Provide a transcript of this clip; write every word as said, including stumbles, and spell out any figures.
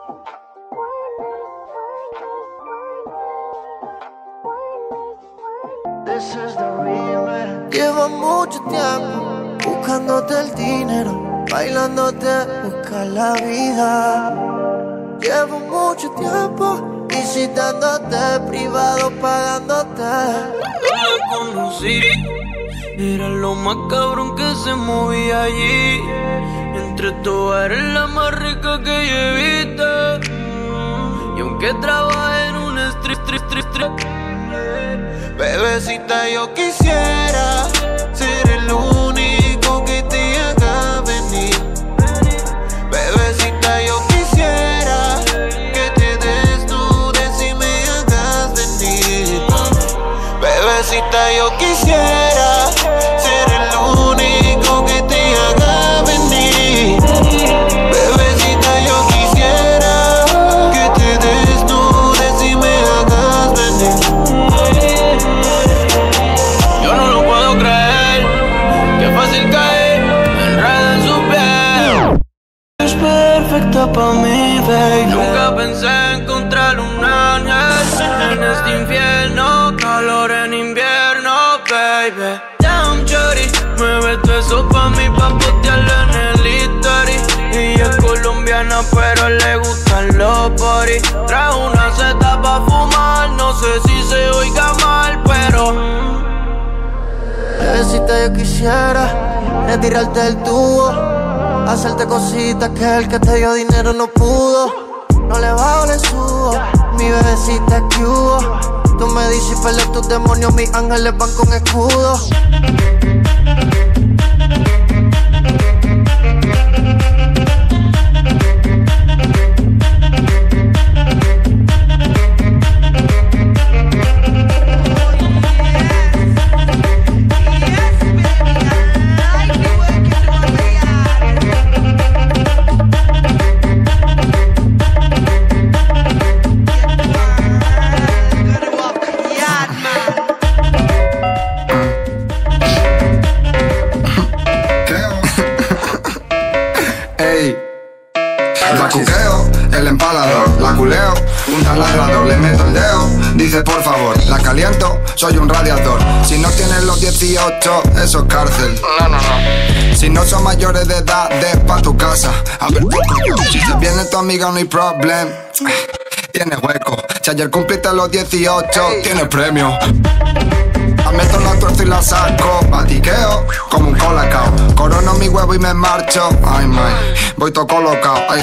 Llevo mucho tiempo buscándote el dinero, bailándote, buscar la vida. Llevo mucho tiempo visitándote, privado, pagándote. La conocí, era lo más cabrón que se movía allí. Entre todas eres la más rica que yo he visto. Y aunque trabaje en un street, street, street, street, bebecita, yo quisiera ser el único que te haga venir. Bebecita, yo quisiera que te desnudes y me hagas venir. Bebecita, yo quisiera ser el único que te haga venir. Bebecita, yo quisiera que te desnudes y me hagas venir. Perfecta pa' mí, baby. Nunca pensé encontrar un ángel en este infierno, calor en invierno, baby. Damn, shorty, mueve todo eso pa' mí, pa' postearlo en el history. Ella es colombiana, pero le gustan los boris. Trae una seta pa' fumar, no sé si se oiga mal, pero bebecita, yo quisiera retirarte del tubo, hacerte cositas que el que te dio dinero no pudo. No le bajo, le subo, mi bebecita que hubo. Tú me dices y peleas tus demonios, mis ángeles van con escudo. Dice por favor, la caliento, soy un radiador. Si no tienes los dieciocho, eso es cárcel. No, no, no. Si no son mayores de edad, de pa' tu casa. A ver, si se viene tu amiga no hay problem. Tienes hueco. Si ayer cumpliste los dieciocho, tienes premio. La meto, la tuerzo y la saco. Batiqueo como un colacao. Corono mi huevo y me marcho. Ay, my, voy todo colocado. Ay,